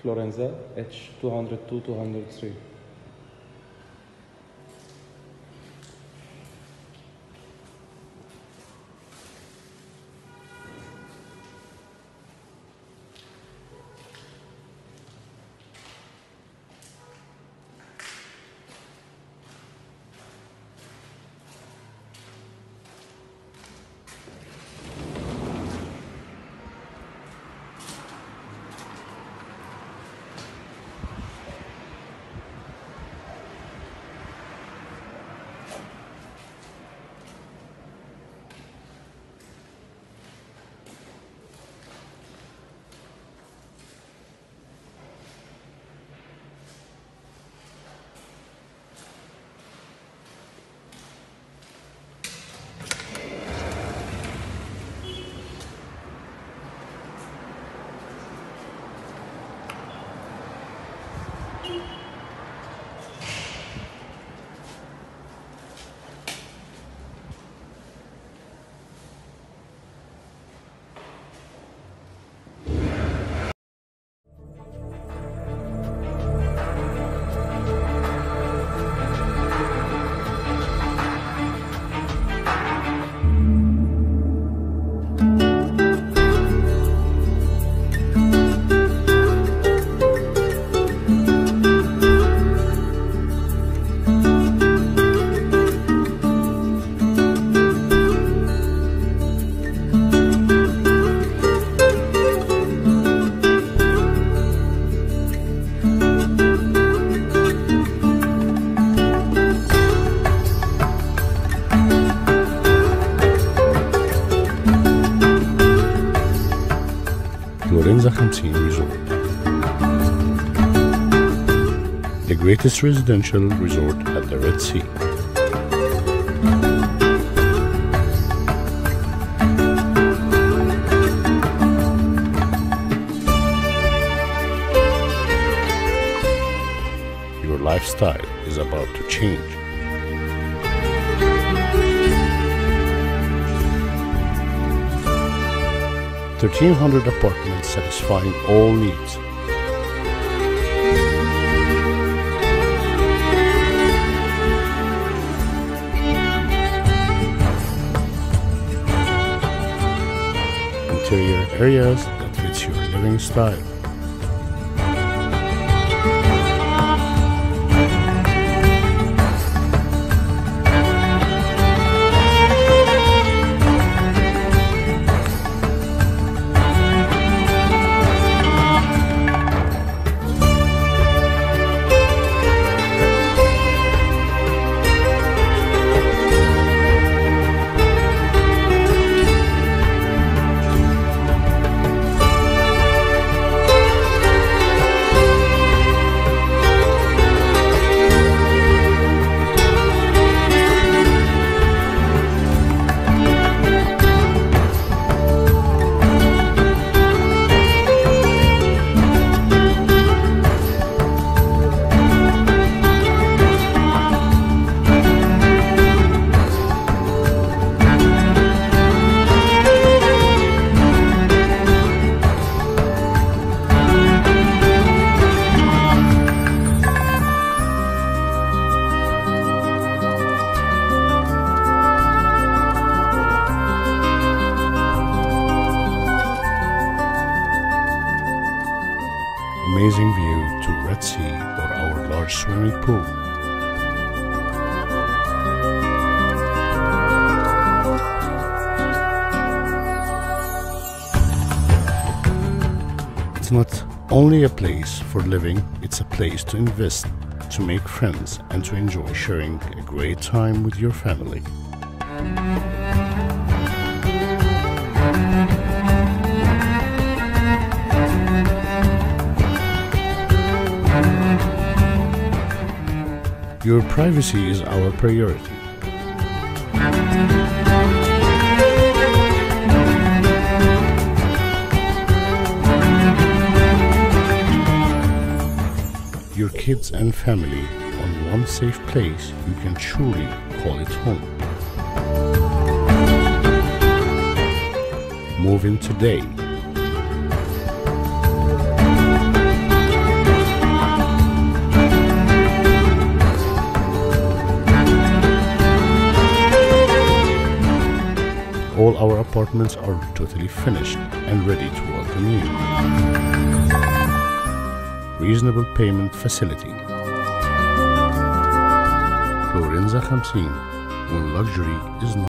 Florenza, H202-203. Florenza Khamsin Resort, the greatest residential resort at the Red Sea. Your lifestyle is about to change. $1,300 apartments satisfying all needs. Interior areas that fits your living style. Amazing view to Red Sea or our large swimming pool. It's not only a place for living, it's a place to invest, to make friends, and to enjoy sharing a great time with your family. Your privacy is our priority. Your kids and family on one safe place you can truly call it home. Move in today. All our apartments are totally finished and ready to welcome you. Reasonable payment facility. Florenza 50, when luxury is not